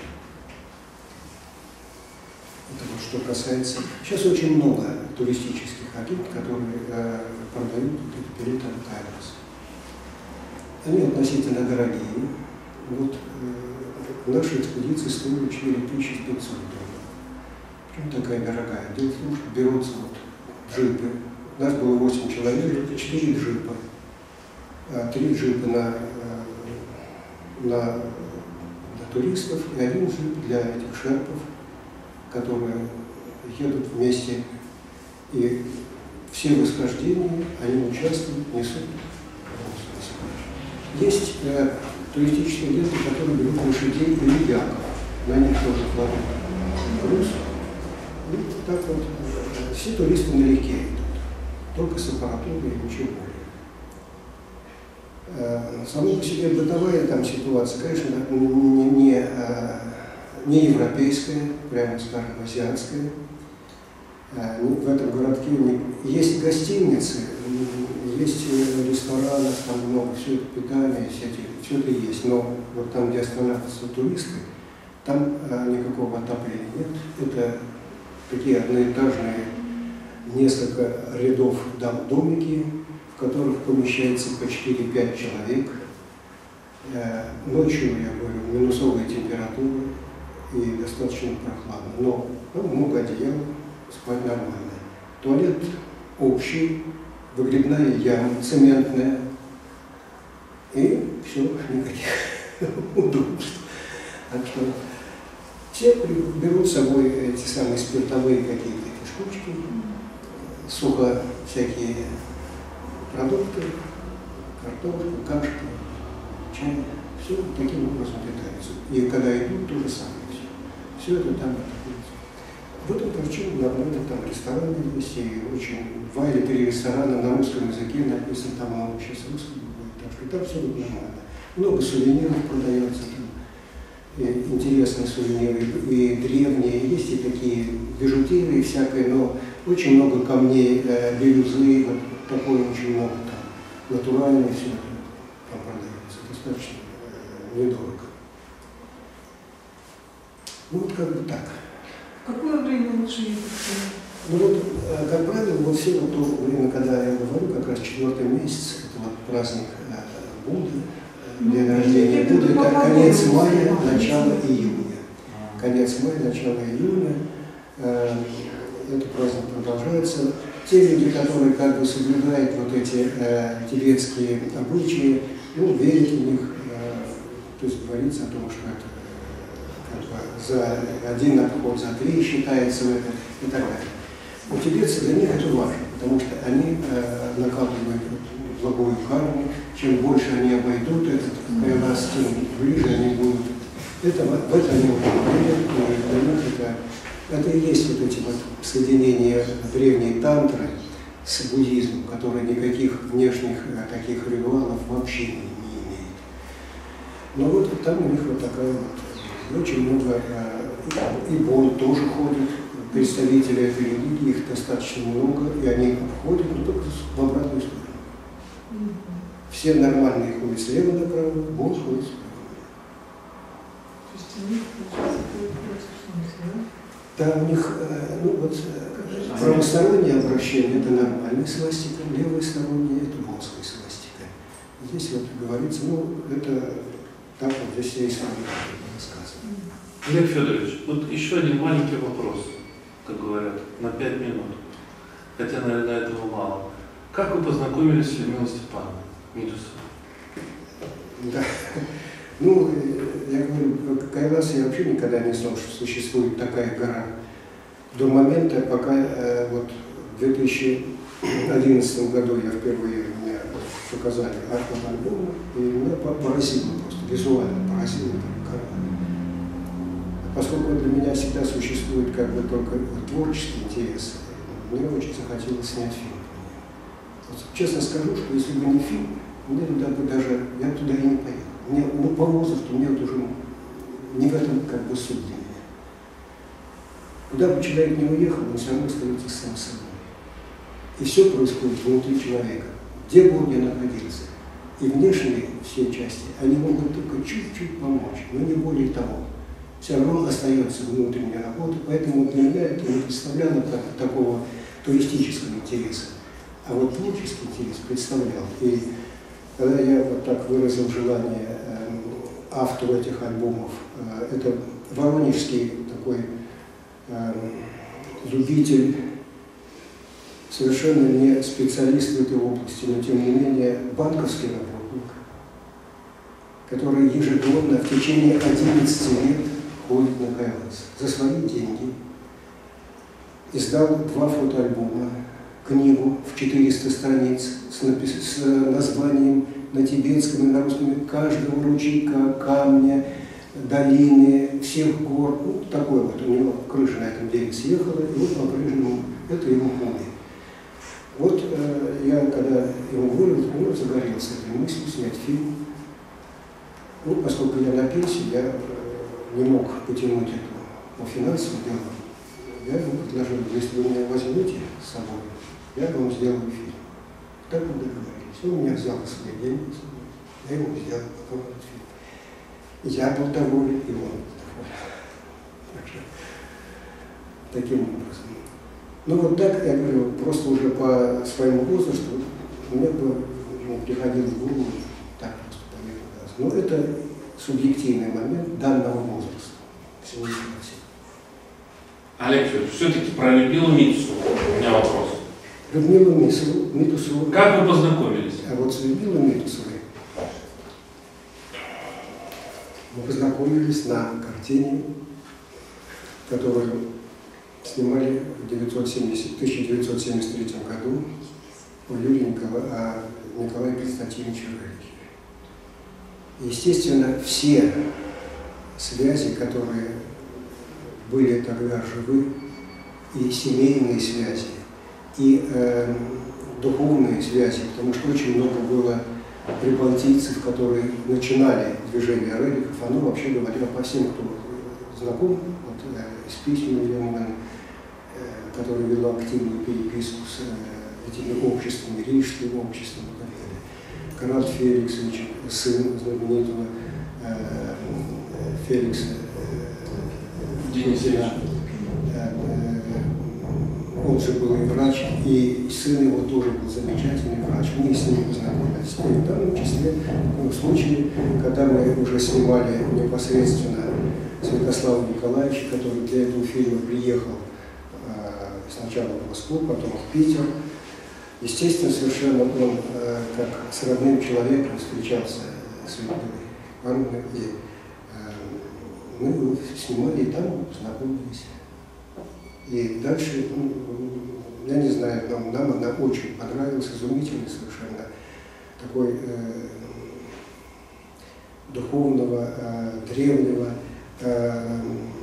Это вот что касается... Сейчас очень много туристических агентов, которые э, продают вот билеты на Кайлас. Они относительно дорогие. Вот э, наши экспедиции стоили четыре тысячи пятьсот долларов. Почему такая дорогая? Дело в том, что берутся вот джипы. У нас было восемь человек, четыре джипа. три джипа на, на, на туристов и один джип для этих шерпов, которые едут вместе. И все восхождения, они участвуют, несут. Есть э, туристические агенты, которые берут лошадей или яков. На них тоже кладут груз. И так вот э, все туристы налегке идут. Только с аппаратурой и ничего более. Сама по себе бытовая там ситуация, конечно, не, не, не европейская, прямо скажем, азиатская. В этом городке есть гостиницы, есть рестораны, там много, все это питание, все, эти, все это есть. Но вот там, где останавливаются туристы, там никакого отопления нет. Это такие одноэтажные, несколько рядов дом, домики, в которых помещается по четыре-пять человек. Ночью, я говорю, минусовая температура и достаточно прохладно. Но ну, много одеял, спать нормально. Туалет общий, выгребная яма, цементная. И все, никаких удобств. Так что все берут с собой эти самые спиртовые какие-то штучки, сухо всякие продукты, картошку, кашки, чай, все таким образом питаются. И когда идут, то же самое все. Все это там находится. В этом причине нормально там рестораны есть, и очень два или три ресторана на русском языке написано, там мало сейчас русский бывает, так что там все нормально. Много сувениров продается там. И интересные сувениры, и древние, есть и такие бижутерии всякое, но очень много камней, э, бирюзы, вот такое очень много там, натуральное все это там продается, достаточно э, недорого. Ну вот как бы так. Какое время лучше ехать? Ну вот, э, как правило, вот все вот то время, когда я говорю, как раз четвертый месяц, это вот праздник э, Будды, день рождения Будды, это конец мая, начало июня. Конец мая, начало июня. Э, этот праздник продолжается. Те люди, которые как бы соблюдают вот эти э, тибетские обычаи, ну, верят в них, э, то есть говорится о том, что это э, как бы за один обход, за три считается это и так далее. У тибетцев для них это важно, потому что они э, накапливают благую карму. Чем больше они обойдут этот кайлас, тем ближе они будут. Это, в это они верят, и для них это, это и есть вот эти вот соединения древней тантры с буддизмом, которые никаких внешних таких ритуалов вообще не, не имеет. Но вот там у них вот такая вот, очень много, и Бон тоже ходит, представители этой религии, их достаточно много, и они обходят, но только в обратную сторону. Все нормальные ходят слева направо, Бон ходит справа. Да, у них, ну вот, правостороннее обращение – это нормальная свастика, левостороннее – это бонская свастика. Здесь вот говорится, ну, это так вот здесь я и сам рассказываю. Олег Федорович, вот еще один маленький вопрос, как говорят, на пять минут. Хотя, наверное, этого мало. Как вы познакомились с Людмилой Степановной Мидусовой? Да. Ну, я говорю, Кайлас я вообще никогда не знал, что существует такая гора. До момента, пока э, вот в две тысячи одиннадцатом году я впервые мне показали альбом, и меня поразило просто, визуально поразило эта гора. Поскольку для меня всегда существует как бы только творческий интерес, мне очень захотелось снять фильм. Вот, честно скажу, что если бы не фильм, мне туда бы даже, я туда и не поехал. Мне, ну, по возрасту мне вот уже не в этом как бы суть для меня. Куда бы человек не уехал, он все равно остается сам собой. И все происходит внутри человека. Где бы он ни находился. и внешние все части, они могут только чуть-чуть помочь, но не более того. Все равно остается внутренняя работа, поэтому для меня это не представляло как такого туристического интереса. А вот творческий интерес представлял. И когда я вот так выразил желание э, автору этих альбомов, э, это воронежский такой э, любитель, совершенно не специалист в этой области, но тем не менее банковский работник, который ежегодно в течение одиннадцати лет ходит на Кайлас за свои деньги, издал два фотоальбома, книгу в четыреста страниц с, напис... с названием на тибетском и на русском каждого ручейка, камня, долины, всех гор. Ну, такой вот у него крыша на этом деле съехала, и вот по-прежнему это его хобби. Вот э, я, когда его говорил, ну, загорелся этой мыслью снять фильм. Ну, поскольку я на пенсии, я э, не мог потянуть это по финансовому делу, я ему предложил, если вы меня возьмете с собой, я вам сделаю фильм. Так мы договорились. Он меня взял свои деньги, я ему сделал потом этот фильм. Я был доволен, и он был доволен. Таким образом. Ну вот так, я говорю, просто уже по своему возрасту мне бы ну, приходило в голову так просто поехать. Но это субъективный момент данного возраста. Всего лишь всего. Олег Федорович, все-таки про Людмилу Митусу у меня вопрос. Людмилу Митусову. Как вы познакомились? А вот с Людмилой Митусовой мы познакомились на картине, которую снимали в тысяча девятьсот семьдесят третьем году у Юрия Николая, Николая Константиновича Рерихи. Естественно, все связи, которые были тогда живы, и семейные связи, и э, духовные связи, потому что очень много было прибалтийцев, которые начинали движение Рерихов. Оно, вообще говоря, по всем, кто знаком, вот, э, с письмами Ленина, э, который вел активную переписку с э, этими обществами, рижским обществом и так далее. Карл Феликсович, сын знаменитого э, Феликса э, Денисовича. Он же был и врач, и сын его тоже был замечательный врач. Мы с ним познакомились. И в данном числе, в том случае, когда мы уже снимали непосредственно Святослава Николаевича, который для этого фильма приехал э, сначала в Москву, потом в Питер. Естественно, совершенно он э, как с родным человеком встречался с Людмилой Ивановной, и э, мы снимали и там познакомились. И дальше, ну, я не знаю, нам, нам она очень понравилась, изумительный совершенно, такой э, духовного, э, древнего, э,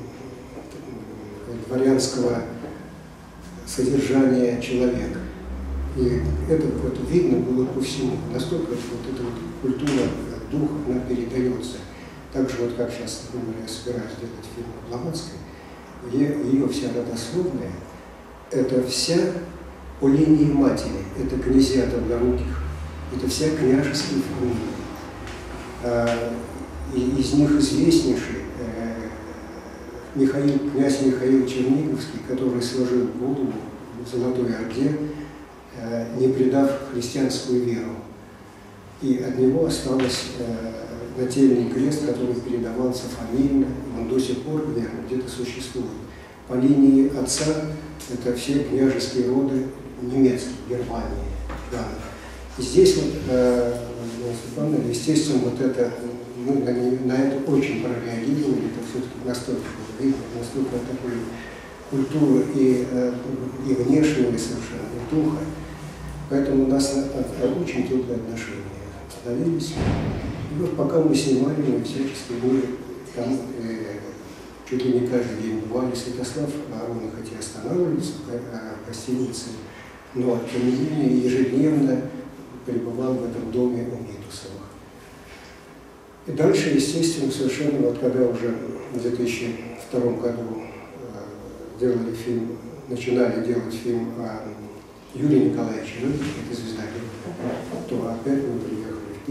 дворянского содержания человека. И это вот видно было по всему. Настолько вот эта вот культура, дух, она передается. Так же вот как сейчас, например, я собираюсь делать фильм о Блаватской, ее вся родословная, это вся по линии матери, это князья Долгоруких, это вся княжеская фамилия. И из них известнейший Михаил, князь Михаил Черниговский, который сложил голову в Золотой Орде, не предав христианскую веру. И от него осталось нательный крест, который передавался фамильно, он до сих пор, наверное, где-то существует. По линии отца это все княжеские роды немецкие, Германии. Да. И здесь вот, э, естественно, вот это, мы на, на это очень прореагировали, это все-таки настолько было видно, настолько такой культуры и, э, и внешнего совершенно, и духа. Поэтому у нас очень теплые отношения становились. И вот пока мы снимали, мы всячески мы там э, чуть ли не каждый день бывали. Святослав Ароны, хотя останавливался в гостинице, но тем не менее ежедневно пребывал в этом доме у Митусовых. И дальше, естественно, совершенно, вот когда уже в две тысячи втором году э, делали фильм, начинали делать фильм о Юрии Николаевиче Рерихе, это «Звезда», то опять мы приехали в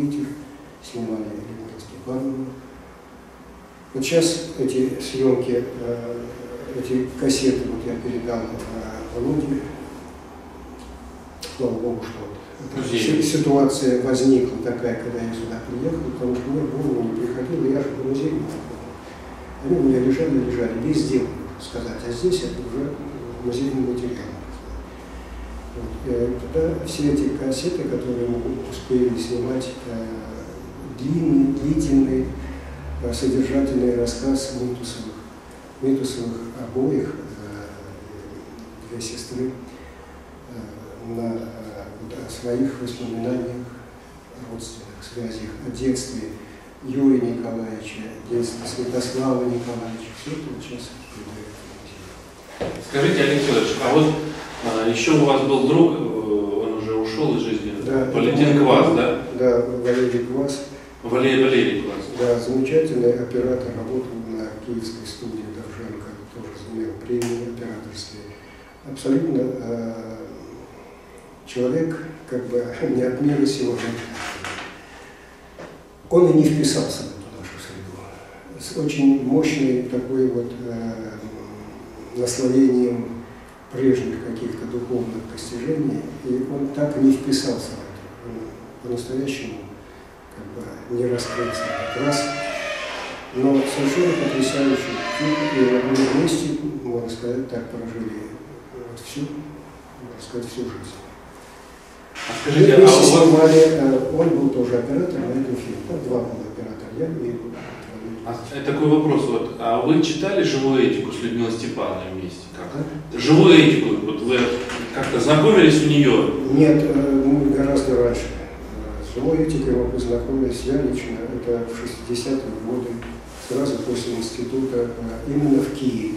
Питер, снимали Людмилу Степановну. Вот сейчас эти съемки, эти кассеты вот я передал Володе. Слава Богу, что эта ситуация возникла такая, когда я сюда приехал, потому что мне в голову не приходило, я же по музею. Они у меня лежали, лежали, без дела, сказать, а здесь это уже музейный материал. Вот. Тогда все эти кассеты, которые мы успели снимать, длинный, длительный, содержательный рассказ Митусовых, Митусовых обоих, две сестры, на о своих воспоминаниях, родственных связях, о детстве Юрия Николаевича, детстве Святослава Николаевича. Все это сейчас придает. Скажите, Олег Федорович, а вот а, еще у вас был друг, он уже ушел из жизни, да, Валентин Квас, да? Да, Валерий Квас. Валерий, Валерий Квас. Да, замечательный оператор, работал на киевской студии Довженко, тоже имел премии операторские. Абсолютно э, человек, как бы не от мира сего. Он и не вписался в эту нашу среду. С очень мощной такой вот э, наслоением прежних каких-то духовных достижений, и он так и не вписался в это. Он по-настоящему как бы не раскрылся как раз. Но совершенно потрясающий тип, и мы вместе, можно сказать, так прожили вот всю, можно сказать, всю жизнь. А скажите, мы а у вас... снимали, он был тоже оператор на этом фильме, там два было оператора, я и а, такой вопрос, вот, а вы читали «Живую этику» с Людмилой Степановной вместе? Как? А? «Живую этику», вот вы как-то знакомились у нее? Нет, мы гораздо раньше. С «Живой этикой» мы познакомились, я лично, это в шестидесятые годы, сразу после института, именно в Киеве.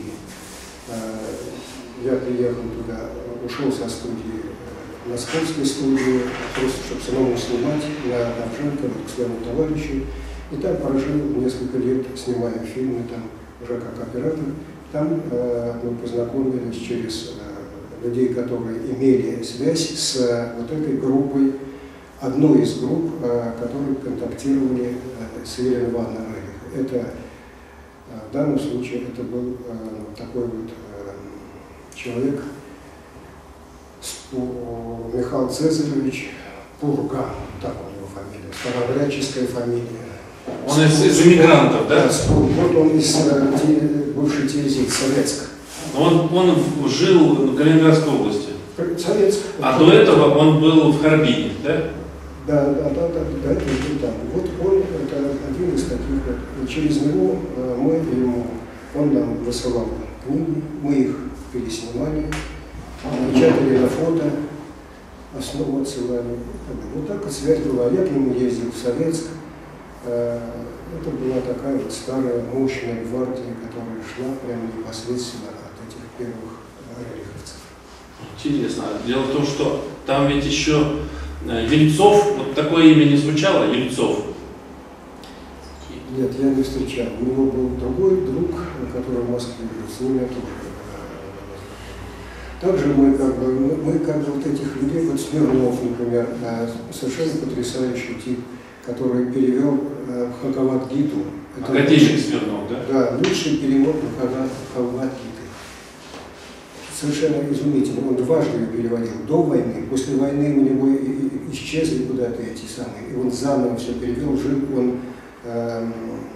Я приехал туда, ушел со студии, московской студии, просто чтобы самому снимать на Довженко, к своему товарищу. И там прожил несколько лет, снимая фильмы, там уже как оператор. Там э, мы познакомились через э, людей, которые имели связь с э, вот этой группой, одной из групп, э, которые контактировали э, с Еленой Ивановной Рерих. Это, э, в данном случае, это был э, такой вот э, человек, Михаил Цезаревич Пурган, так у него фамилия, старообрядческая фамилия. Он из, из иммигрантов, да? Да, вот он из бывшей Тильзит, Советск. Он, он жил в Калининградской области. Советск. А до этого он был в Харбине, да? Да, да, да, да, да, это был там. Вот он, это один из таких вот. И через него мы ему, он нам высылал книги, мы их переснимали, печатали на фото, основу отсылали. Вот так вот связь была. Я к нему ездил в Советск. Это была такая вот старая, мощная гвардия, которая шла прямо непосредственно от этих первых рериховцев. Интересно. Дело в том, что там ведь еще Ельцов, вот такое имя не звучало, Ельцов? Нет, я не встречал. У него был другой друг, который в Москве жил, с ним я тоже. Также мы как бы, мы как бы вот этих людей, вот Смирнов, например, совершенно потрясающий тип, который перевел э, Бхагавад-гиту. Академик Смирнов, да? Да, лучший перевод Бхагавад-гиты. Совершенно изумительно. Он дважды ее переводил. До войны, после войны у него и, и, исчезли куда-то эти самые. И он заново все перевел. Жил он э,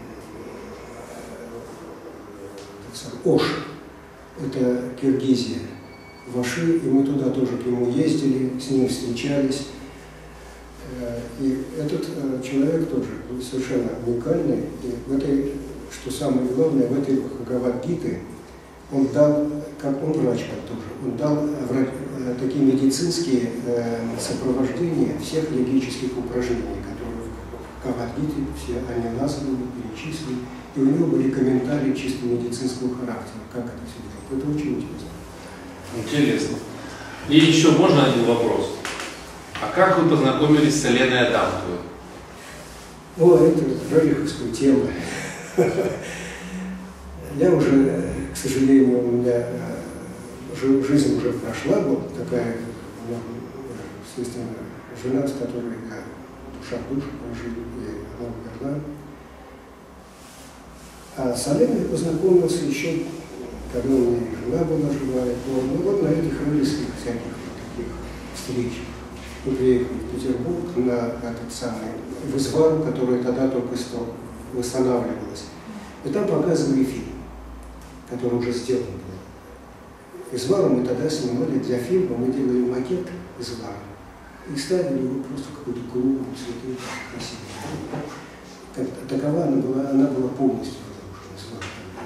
э, Ош. Это Киргизия. Ваши, и мы туда тоже к нему ездили, с ним встречались. И этот э, человек тоже был совершенно уникальный. И в этой, что самое главное, в этой Бхагавад-гите он дал, как он врач тоже, он дал врач, э, такие медицинские э, сопровождения всех йогических упражнений, которые в Бхагавад-гите все они названы, перечислены. И у него были комментарии чисто медицинского характера, как это все делать. Это очень интересно. Интересно. И еще можно один вопрос? А как вы познакомились с Еленой Адамовой? О, это рериховская тема. Я уже, к сожалению, у меня жизнь уже прошла, вот такая, естественно, жена, с которой я душа в душу прожили, и она умерла. А с Оленой я познакомился еще, когда у меня жена была живая, то, ну вот на этих рыльских всяких вот таких встреч. Мы приехали в Петербург на этот самый, в Извару, которая тогда только что восстанавливалась. И там показывали фильм, который уже сделан был. Извару мы тогда снимали для фильма, мы делали макет Извара и ставили его просто какую-то клубу, цветы, красивые. Такова она была, она была полностью разрушена.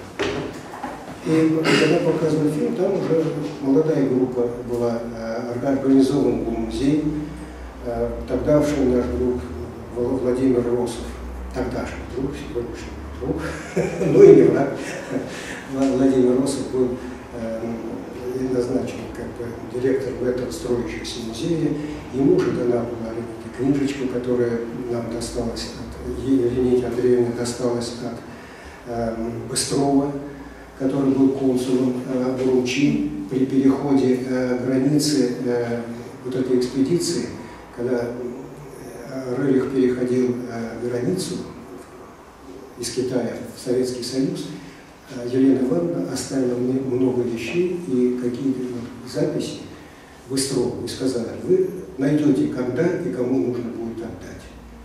И когда показывали фильм, там уже молодая группа была, организован был музей. Тогдашний наш друг Владимир Росов, тогдашний друг, сегодняшний друг, ну и не враг, Владимир Росов был назначен как бы директором этого строящегося музея. Ему уже дана была книжечка, которая нам досталась от Елене Андреевне, досталась от э, Быстрова, который был консулом э, Бурунчи при переходе э, границы э, вот этой экспедиции, когда э, Рерих переходил э, границу из Китая в Советский Союз, э, Елена Ивановна оставила мне много вещей и какие-то вот записи Быстрову и сказали: вы найдете, когда и кому нужно будет отдать.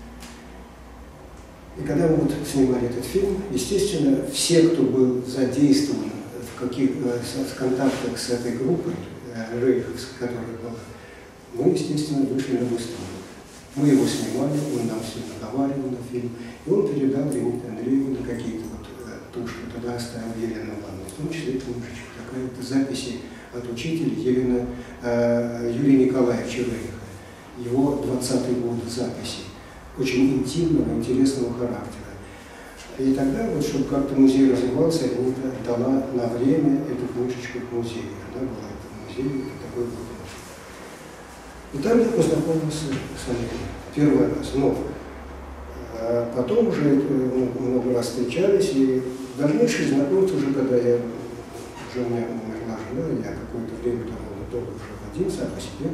И когда мы вот снимали этот фильм, естественно, все, кто был задействован в, каких, в контактах с этой группой, рейховской, которая была, мы, естественно, вышли на Быстрова. Мы его снимали, он нам все наговаривал на фильм, и он передал Елене Андреевне какие-то вот то, что тогда оставил Елена Ивановна, в том числе книжечка, какая-то записи от учителя Елена, э, Юрия Николаевича Рейха, его двадцатые годы записи, очень интимного, интересного характера. И тогда, вот, чтобы как-то музей развивался, я дала на время эту книжечку в музее. Она была в музее, такой был. И там я познакомился с Оленой первый раз. Но а потом уже ну, много раз встречались, и дальнейшее знакомство уже, когда я, уже у меня умерла жена, я какое-то время довольно долго уже один сам по себе.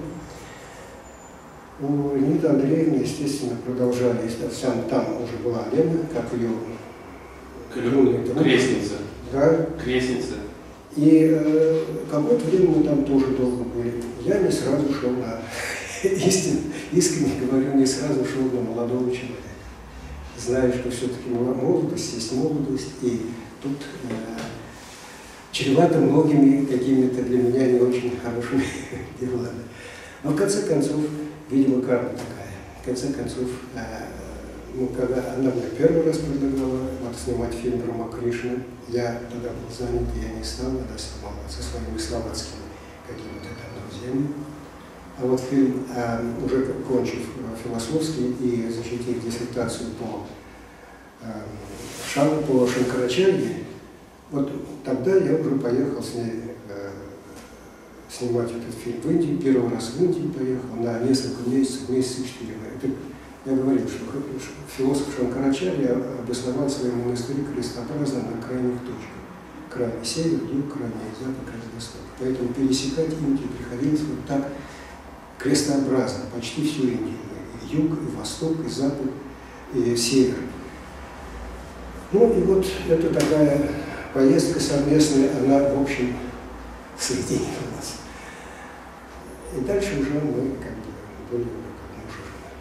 У Леонида Андреевны, естественно, продолжали, сам там уже была Лена, как ее крестница. Да. Крестница. И э, какое-то время мы там тоже долго были. Я не сразу шел на, истинно, искренне говорю, не сразу шел на молодого человека. Знаю, что все-таки молодость есть молодость, и тут э, чревато многими какими-то для меня не очень хорошими делами. Но в конце концов, видимо, карма такая. В конце концов, э, ну, когда она мне первый раз предлагала вот, снимать фильм Рама Кришна, я тогда был занят, и я не стал, она снимала со своими словацкими какими-то там друзьями. А вот фильм, э, уже кончив философский и защитив диссертацию по э, Шану, по Шанкарачарье, вот тогда я уже поехал с ней э, снимать этот фильм в Индии. Первый раз в Индию поехал на несколько месяцев, месяца четыре. Я говорил, что философ Шанкарачарья обосновал свои монастыри крестообразно на крайних точках. Крайний север, юг, крайний запад, крайний восток. Поэтому пересекать Индию приходилось вот так крестообразно, почти всю Индию. И юг, и восток, и запад, и север. Ну и вот это такая поездка совместная, она, в общем, соединила нас. И дальше уже мы как бы были как муж и жена.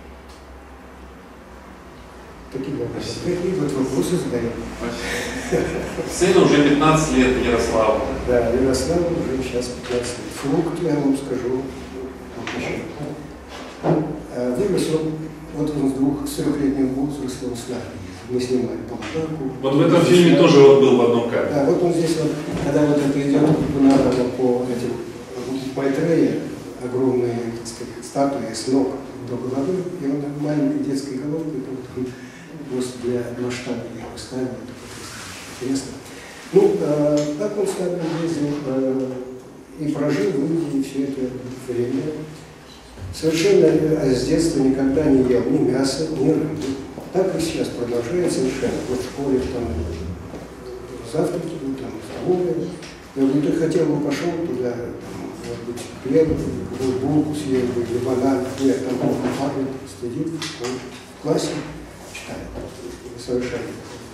Такие вопросы. Какие вот вопросы задаем? Сыну уже пятнадцать лет, Ярославу. Да, Ярославу уже сейчас пятнадцать лет. Фрукт, я вам скажу, еще. Вырос он, вот он с двух, с трехлетнего возраста, он с нами. Мы снимали полтаку. Вот в этом фильме тоже вот был в одном кадре. Да, вот он здесь, вот, когда вот это идет надо по этим Майтрея, огромные, так сказать, статуи с ног до головы, и он маленькой детской головкой, вот, просто для масштаба я поставил, это интересно. Ну, а, так он с нами ездил а, и прожил в Индии все это время. Совершенно с детства никогда не ел ни мяса, ни рыбы. Так и сейчас продолжает совершенно. Вот в школе там завтраки, там столовые. Я говорю, ты хотел бы пошел туда, там, может быть, хлеб, какую булку съел, или банан. Нет, там он падает, стыдит в школе. классе читают. Совершенно.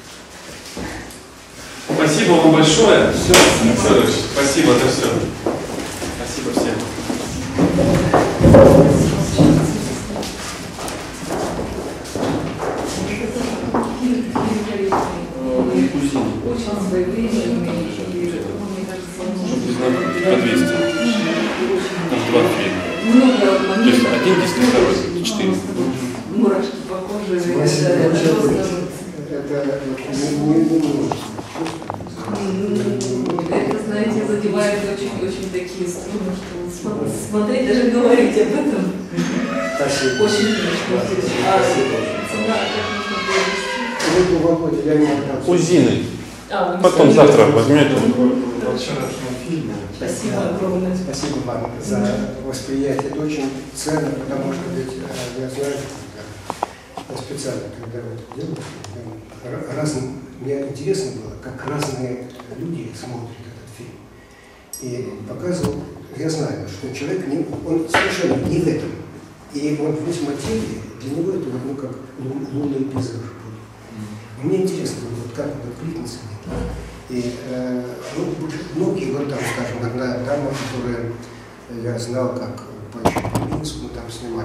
Спасибо вам большое. Все, Александр, спасибо за все. Спасибо всем. Очень своевременный и, мне кажется, он может По двести. Там два фильма. много То есть моментов. один диск, второй, четыре. Мурашки по коже. Спасибо. Это просто... Это не, не, не может Это, знаете, задевает очень-очень такие струны, что см- смотреть, даже говорить об этом Спасибо. очень смешно. А цена, как можно было вести? Ну, Володя, я не отдам. У Зины. А, вы Потом не завтра сказали. возьмете. Во вчерашнем фильме. Спасибо огромное. Спасибо вам за восприятие. Это очень ценно, потому что ведь э, я знаю, когда я специально, когда вот делаю, р- разным, мне интересно было, как разные люди смотрят этот фильм. И показывал, я знаю, что человек, не, он совершенно не в этом. И он весь материи, для него это вот, ну, как лун, лунный пейзаж будет. Мне интересно было, вот, как он откликнется. И э, ну, многие, вот там, скажем, одна дама, которая я знал, как по Минску, мы там снимали.